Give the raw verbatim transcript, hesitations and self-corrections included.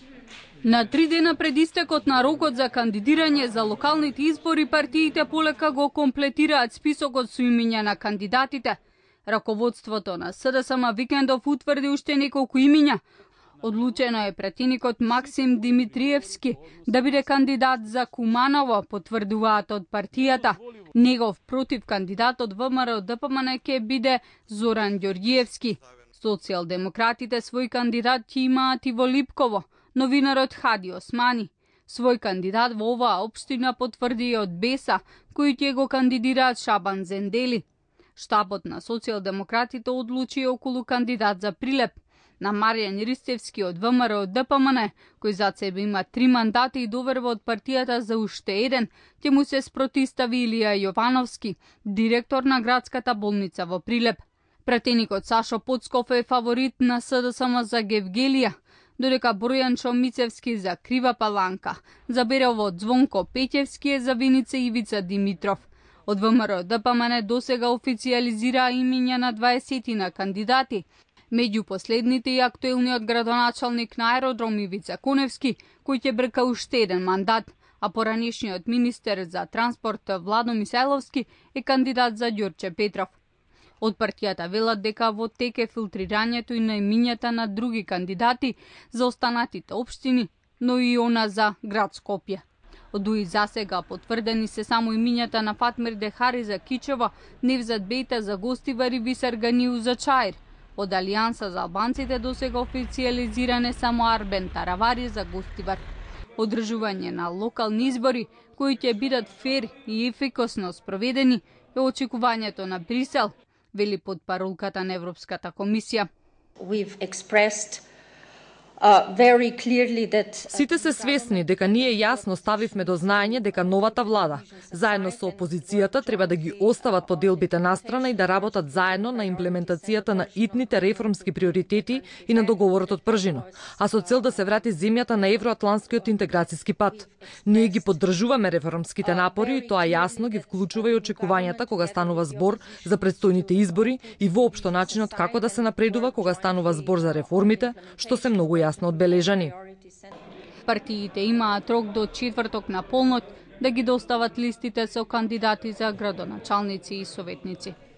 На три дена пред истекот на рокот за кандидирање за локалните избори, партиите полека го комплетираат списокот со имиња на кандидатите. Раководството на СДСМ викендов утврди уште неколку имиња. Одлучено е пратеникот Максим Димитриевски да биде кандидат за Куманово, потврдуваат од партијата. Негов против кандидатот ВМРО ДПМН ќе биде Зоран Ѓорѓиевски. Социјалдемократите свој кандидат ќе имаат и во Липково. Новинарот Хади Османи. Свој кандидат во оваа општина потврди и од Беса, кои ќе го кандидираат Шабан Зендели. Штабот на социјалдемократите одлучи околу кандидат за Прилеп. На Маријан Ристевски од ВМРО ДПМН, кој зад себе има три мандати и доверба од партијата за уште еден, ќе му се спротистави Илија Јовановски, директор на градската болница во Прилеп. Пратеникот Сашо Поцков е фаворит на СДСМ за Гевгелија, додека Бројан Шомицевски за Крива Паланка, Заберово Звонко Пеќевски е за Виница Ивица Димитров. Од ВМРО ДПМН досега официјализираа имиња на дваесетина кандидати. Меѓу последните и актуелниот градоначалник на аеродром Ивица Коневски, кој ќе брка уште еден мандат, а поранешниот министер за транспорт Владо Мисајловски е кандидат за Ѓорче Петров. Од партијата велат дека во тек е филтрирањето и на имињата на други кандидати за останатите општини, но и она за град Скопје. Од уи засега потврдени се само имињата на Фатмир Дехари за Кичево, Невзат Бејта за Гостивар и Висар Ганиу за Чаир. Од Алијанса за албанците досега официјализиране само Арбен Таравари за Гостивар. Одржување на локални избори, кои ќе бидат фер и ефикасно спроведени, е очекувањето на Брисел, вели потпаролката на Европската комисија. We've expressed Uh, very clearly that... Сите се свесни дека ние јасно ставивме до знаење дека новата влада, заедно со опозицијата, треба да ги остават поделбите настрана и да работат заедно на имплементацијата на итните реформски приоритети и на договорот од Пржино, а со цел да се врати земјата на евроатлантскиот интеграцијски пат. Ние ги поддржуваме реформските напори и тоа јасно ги вклучува и очекувањата кога станува збор за предстојните избори и воопшто начинот како да се напредува кога станува збор за реформите, што се многу јасно одбележани. Партиите имаат рок до четврток на полноќ да ги достават листите со кандидати за градоначалници и советници.